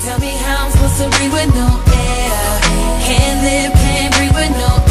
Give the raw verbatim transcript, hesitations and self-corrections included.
Tell me how I'm supposed to breathe with no air. Can't live, can't breathe with no